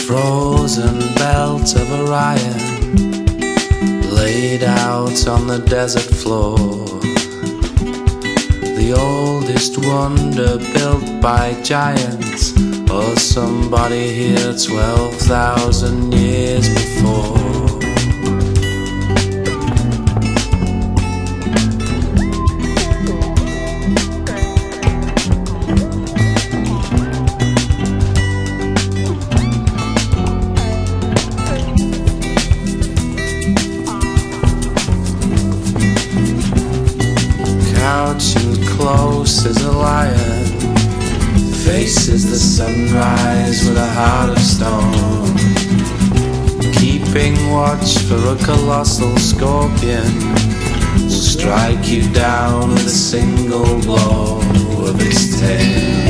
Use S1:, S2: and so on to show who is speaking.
S1: frozen belt of Orion laid out on the desert floor, the oldest wonder built by giants or somebody here 12,000 years before. Crouching close as a lion, faces the sunrise with a heart of stone, keeping watch for a colossal scorpion to strike you down with a single blow of its tail.